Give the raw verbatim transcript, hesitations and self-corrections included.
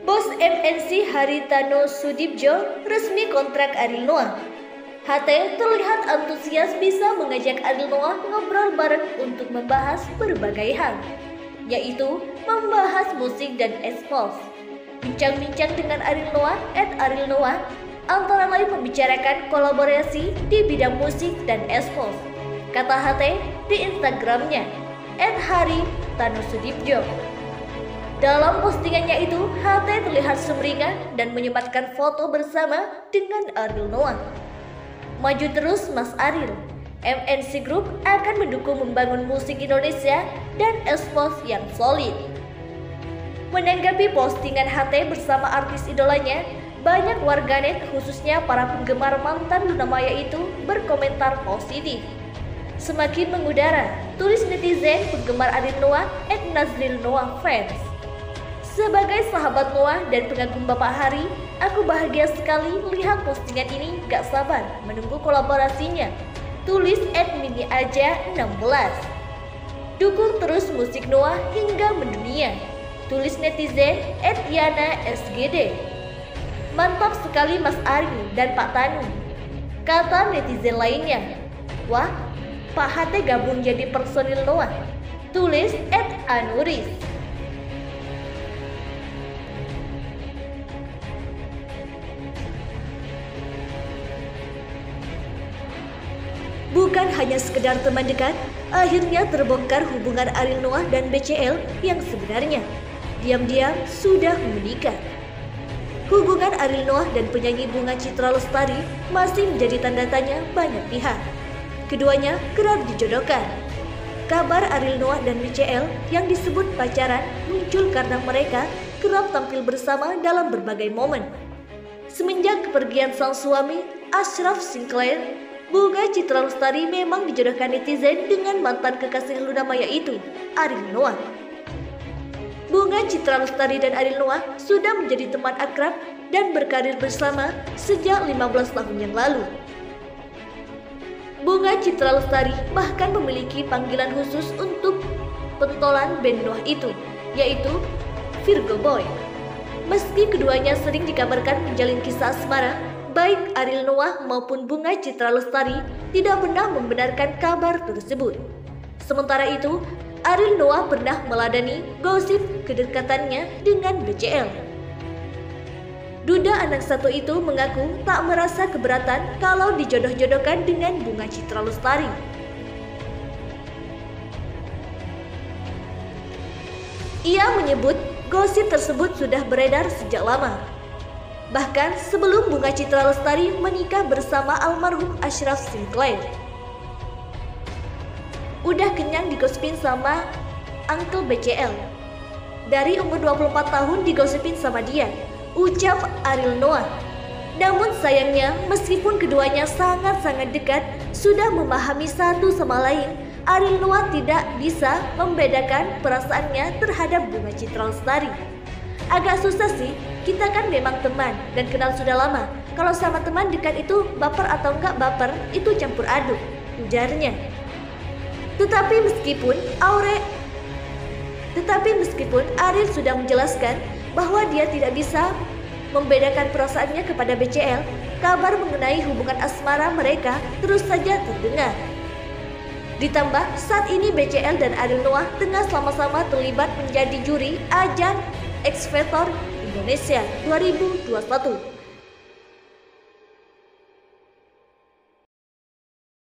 Bos M N C Haritano Sudibjo resmi kontrak Ariel Noah. H T terlihat antusias bisa mengajak Ariel Noah ngobrol bareng untuk membahas berbagai hal, yaitu membahas musik dan e-sports. Bincang-bincang dengan Ariel Noah at Ariel Noah antara lain membicarakan kolaborasi di bidang musik dan e-sports, kata H T di Instagramnya at Haritano Sudibjo. Dalam postingannya itu, H T terlihat sumringah dan menyematkan foto bersama dengan Ariel Noah. Maju terus Mas Ariel, M N C Group akan mendukung membangun musik Indonesia dan e-sports yang solid. Menanggapi postingan H T bersama artis idolanya, banyak warganet khususnya para penggemar mantan Luna Maya itu berkomentar positif. Semakin mengudara, tulis netizen penggemar Ariel Noah at Nazril Noah Fans. Sebagai sahabat Noah dan pengagum Bapak Hari, aku bahagia sekali lihat postingan ini, gak sabar menunggu kolaborasinya. Tulis at Mini Aja enam belas. Dukung terus musik Noah hingga mendunia. Tulis netizen at Yana S G D. Mantap sekali Mas Ari dan Pak Tanu, kata netizen lainnya. Wah, Pak H T gabung jadi personil Noah. Tulis at Anuris. Bukan hanya sekedar teman dekat, akhirnya terbongkar hubungan Ariel Noah dan B C L yang sebenarnya. Diam-diam sudah menikah. Hubungan Ariel Noah dan penyanyi Bunga Citra Lestari masih menjadi tanda tanya banyak pihak. Keduanya kerap dijodohkan. Kabar Ariel Noah dan B C L yang disebut pacaran muncul karena mereka kerap tampil bersama dalam berbagai momen. Semenjak kepergian sang suami, Ashraf Sinclair, Bunga Citra Lestari memang dijodohkan netizen dengan mantan kekasih Luna Maya itu, Ariel Noah. Bunga Citra Lestari dan Ariel Noah sudah menjadi teman akrab dan berkarir bersama sejak lima belas tahun yang lalu. Bunga Citra Lestari bahkan memiliki panggilan khusus untuk pentolan band Noah itu, yaitu Virgo Boy. Meski keduanya sering dikabarkan menjalin kisah asmara, baik Ariel Noah maupun Bunga Citra Lestari tidak pernah membenarkan kabar tersebut. Sementara itu, Ariel Noah pernah meladani gosip kedekatannya dengan B C L. Duda anak satu itu mengaku tak merasa keberatan kalau dijodoh-jodohkan dengan Bunga Citra Lestari. Ia menyebut gosip tersebut sudah beredar sejak lama. Bahkan sebelum Bunga Citra Lestari menikah bersama almarhum Ashraf Sinclair. Udah kenyang digosipin sama Uncle B C L. Dari umur dua puluh empat tahun digosipin sama dia, ucap Ariel Noah. Namun sayangnya meskipun keduanya sangat-sangat dekat, sudah memahami satu sama lain, Ariel Noah tidak bisa membedakan perasaannya terhadap Bunga Citra Lestari. Agak susah sih, kita kan memang teman dan kenal sudah lama. Kalau sama teman dekat itu baper atau enggak baper, itu campur aduk, ujarnya. Tetapi meskipun Aure Tetapi meskipun Ariel sudah menjelaskan bahwa dia tidak bisa membedakan perasaannya kepada B C L, kabar mengenai hubungan asmara mereka terus saja terdengar. Ditambah saat ini B C L dan Ariel Noah tengah sama-sama terlibat menjadi juri ajang X Factor Indonesia dua ribu dua puluh satu.